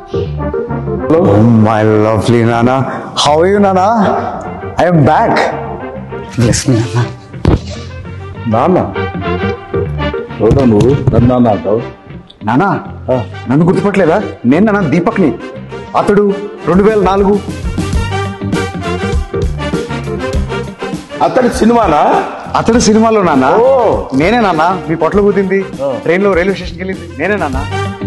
Oh my lovely Nana. How are you, Nana? I am back. Bless me, Nana. నాన్న చూడ నువ్వు నన్ను అంటావు. నానా నన్ను గుర్తుపట్టలేదా? నేను నాన్న దీపక్ని. అతడు 2004. అతడి సినిమానా? అతడు సినిమాలో నాన్న. నేనే నాన్న మీ పొట్ల కూతింది, ట్రైన్ లో రైల్వే స్టేషన్కి వెళ్ళింది నేనే నాన్న.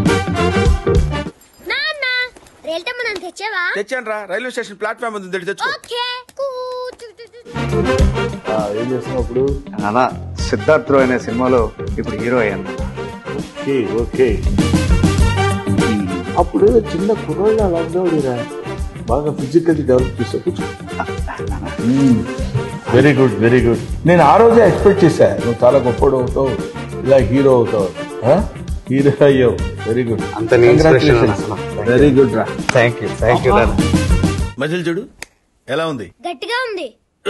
తెచ్చాను రా, రైల్వే స్టేషన్ ప్లాట్ఫామ్ ఉంది తెచ్చుకో. ఏం చేస్తున్నావు ఇప్పుడు? నాన్న సిద్ధార్థ్ రాయ్ అనే సినిమాలో ఇప్పుడు హీరో అయ్యాను. Okay okay. అప్పుడు చిన్న కుర్రోళ్ళ లాక్డౌన్ బాగా ఫిజికల్లీ డెవలప్ చేసావు. Very good very good. నేను ఆ రోజే ఎక్స్పెక్ట్ చేశా నువ్వు చాలా గొప్పడు అవుతావు, ఇలా హీరో అవుతావు. హీరో అయ్యావు. Very good. అంత వెరీ గుడ్ రా. థ్యాంక్ యూ మజిల్ చూడు ఎలా ఉంది? గట్టిగా ఉంది.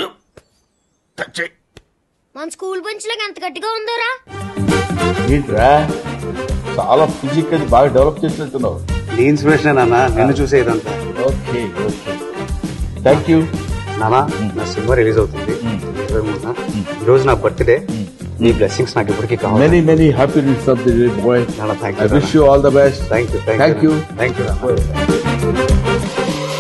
మన స్కూల్ బెంచ్ లాగా ఎంత గట్టిగా ఉందోరా. ఏంట్రా చాలా ఫిజికల్లీ బాగా డెవలప్ చేసినట్టున్నావు. నీ ఇన్స్పిరేషన్ నాన్న, నిన్ను చూసే ఇదంతా. ఓకే ఓకే థ్యాంక్ యూ నానా. నా సినిమా రిలీజ్ అవుతుంది 23న. ఈ రోజు నా బర్త్డే. నీ బ్లెస్సింగ్స్ నాకు ఇప్పటికీ కావాలి. Many many happy returns of the day boy. నాన్న thank I you. Wish you all the best. Thank you. Thank you. Thank you.